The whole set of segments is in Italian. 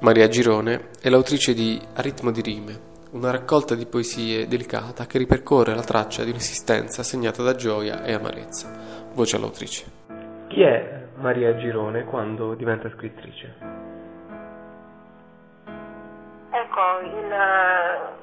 Maria Girone è l'autrice di A ritmo di rime, una raccolta di poesie delicata che ripercorre la traccia di un'esistenza segnata da gioia e amarezza. Voce all'autrice. Chi è Maria Girone quando diventa scrittrice? Ecco, il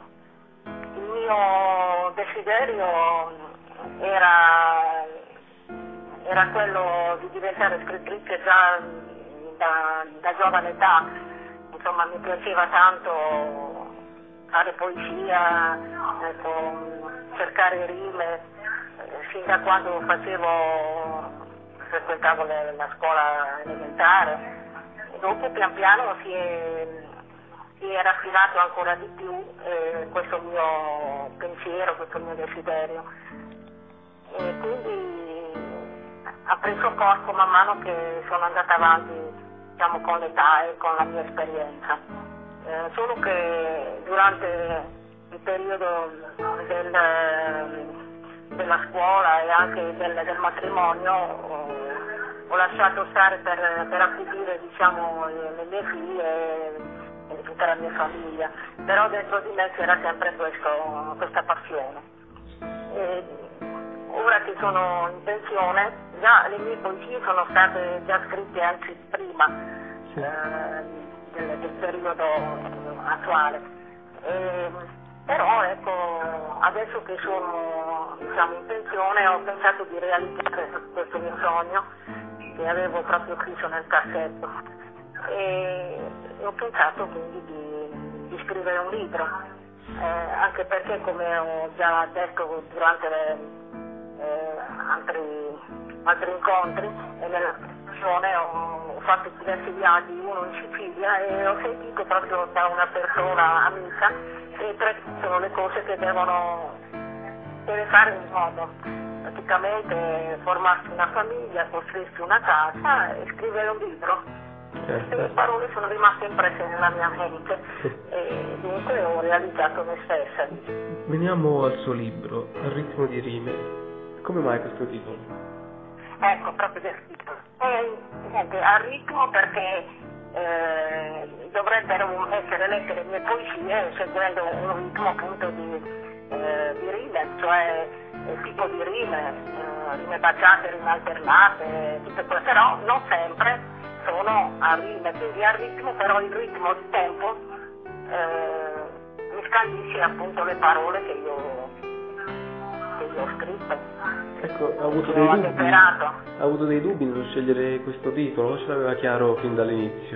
mio desiderio era quello di diventare scrittrice già da giovane età. Insomma, mi piaceva tanto fare poesia, cercare rime, fin da quando frequentavo la scuola elementare. E dopo pian piano si è raffinato ancora di più questo mio pensiero, questo mio desiderio. E quindi ha preso corpo man mano che sono andata avanti, diciamo, con l'età e con la mia esperienza. Solo che durante il periodo della scuola e anche del matrimonio ho lasciato stare per accudire, diciamo, le mie figlie e tutta la mia famiglia, però dentro di me c'era sempre questa passione. E ora che sono in pensione, già le mie poesie sono state già scritte anche prima del periodo attuale. Però ecco, adesso che sono, diciamo, in pensione, ho pensato di realizzare questo mio sogno che avevo proprio chiuso nel cassetto e ho pensato quindi di scrivere un libro, anche perché, come ho già detto durante altri incontri e nella discussione, ho fatto diversi viaggi, uno in Sicilia, e ho sentito proprio da una persona amica che tre sono le cose che deve fare un uomo: praticamente formarsi una famiglia, costruirsi una casa e scrivere un libro. Queste parole sono rimaste impresse nella mia mente e dunque ho realizzato me stessa. Veniamo al suo libro, A ritmo di rime. Come mai questo titolo? Ecco, proprio del titolo. Niente, a ritmo perché dovrebbero essere lette le mie poesie seguendo un ritmo appunto di rime, cioè tipo di rime baciate, rime alternate, tutte queste, però non sempre sono a rime, quindi a ritmo, però il ritmo di tempo mi scandisce appunto le parole che io ho scritto. Ecco, ha avuto dei dubbi nello scegliere questo titolo o ce l'aveva chiaro fin dall'inizio?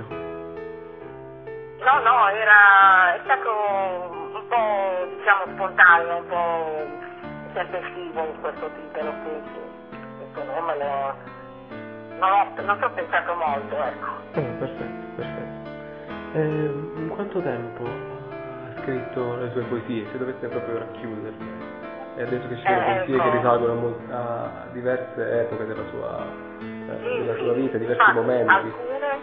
No, è stato un po', diciamo, spontaneo, un po' tempestivo questo titolo, questo nome non ci ho pensato molto, ecco. Perfetto. In quanto tempo ha scritto le sue poesie, se dovesse proprio racchiuderle? E ha detto che ci sono poesie che risalgono a diverse epoche della sua vita, diversi momenti. Alcune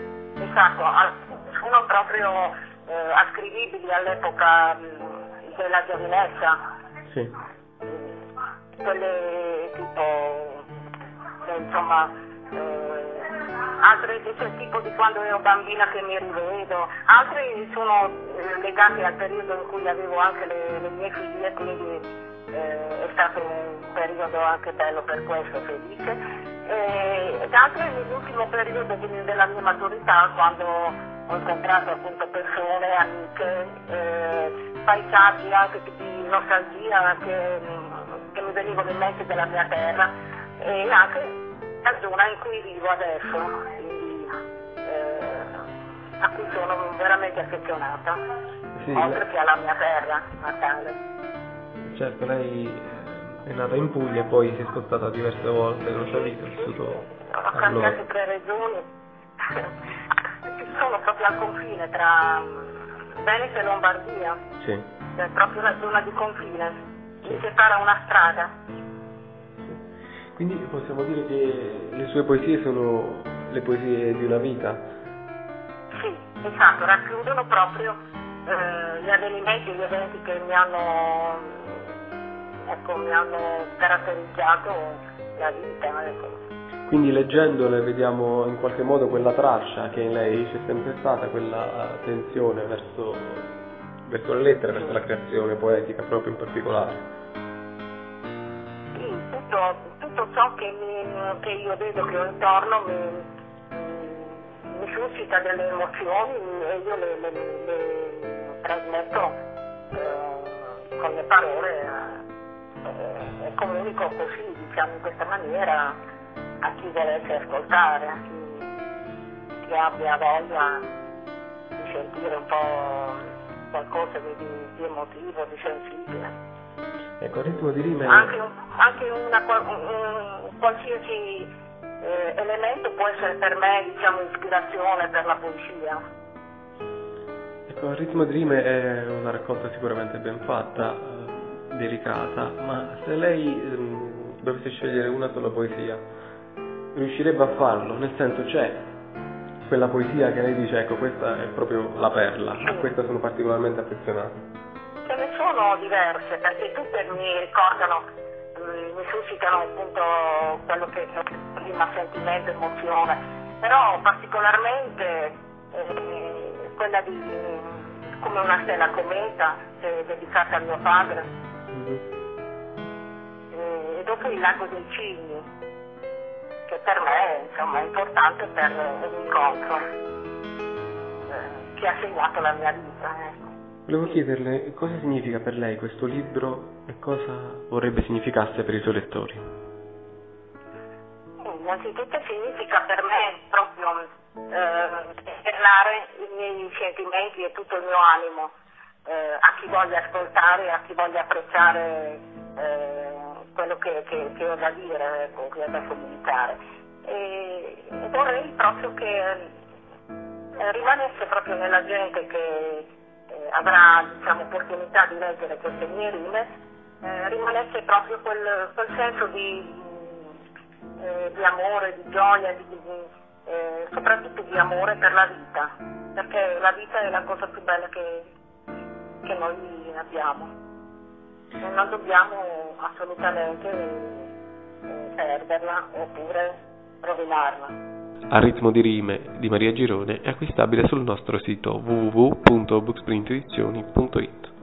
sono proprio ascrivibili all'epoca della giovinezza. Sì. Quelle tipo, insomma, altre del tipo di quando ero bambina che mi rivedo, altre sono legate al periodo in cui avevo anche le mie figlie, quindi è stato un periodo anche bello per questo, felice, ed altre nell'ultimo periodo della mia maturità, quando ho incontrato appunto persone, amiche, paesaggi anche di nostalgia che mi venivano in mente della mia terra, e anche la zona in cui vivo adesso, quindi a cui sono veramente affezionata, oltre che alla mia terra natale. Certo, lei è nata in Puglia e poi si è spostata diverse volte nella sua vita, ha vissuto ho cambiato 3 regioni, sono proprio al confine tra Veneto e Lombardia, sì. È proprio la zona di confine, mi separa una strada. Quindi possiamo dire che le sue poesie sono le poesie di una vita? Sì, esatto, racchiudono proprio gli avvenimenti, gli eventi che mi hanno caratterizzato la vita. Ecco. quindi leggendole vediamo in qualche modo quella traccia che in lei c'è sempre stata, quella tensione verso le lettere, verso la creazione poetica proprio in particolare. Sì, tutto ciò che io vedo che ho intorno mi suscita delle emozioni e io le trasmetto con le parole e comunico così, diciamo, in questa maniera a chi volesse ascoltare, a chi abbia voglia di sentire un po' qualcosa di emotivo, di sensibile. Ecco, il ritmo di rime... Anche un qualsiasi elemento può essere per me, diciamo, ispirazione per la poesia. Ecco, il ritmo di rime è una raccolta sicuramente ben fatta, delicata, ma se lei dovesse scegliere una sola poesia, riuscirebbe a farlo? Nel senso, c'è quella poesia che lei dice, ecco, questa è proprio la perla, a questa sono particolarmente affezionato? Ce ne sono diverse, perché tutte mi ricordano, mi suscitano appunto quello che prima sentimento, emozione, però particolarmente quella di Come una stella cometa, dedicata a mio padre, e dopo Il lago dei cigni, che per me, insomma, è importante per un incontro che ha segnato la mia vita. Volevo chiederle cosa significa per lei questo libro e cosa vorrebbe significasse per i suoi lettori. Innanzitutto significa per me proprio esternare i miei sentimenti e tutto il mio animo a chi voglia ascoltare, a chi voglia apprezzare quello che ho da dire, che ho da comunicare. E vorrei proprio che rimanesse proprio nella gente che avrà, diciamo, opportunità di leggere queste mie rime, rimanesse proprio quel senso di amore, di gioia, soprattutto di amore per la vita, perché la vita è la cosa più bella che noi abbiamo e non dobbiamo assolutamente perderla oppure rovinarla. A ritmo di rime di Maria Girone è acquistabile sul nostro sito www.booksprintedizioni.it.